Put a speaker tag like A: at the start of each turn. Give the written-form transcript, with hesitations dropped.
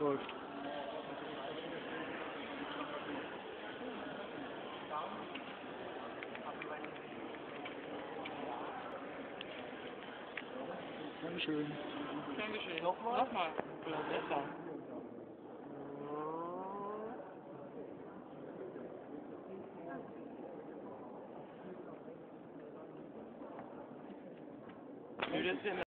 A: Läuft. Dankeschön.
B: Dankeschön. Nochmal? Nochmal. Besser. Wie das denn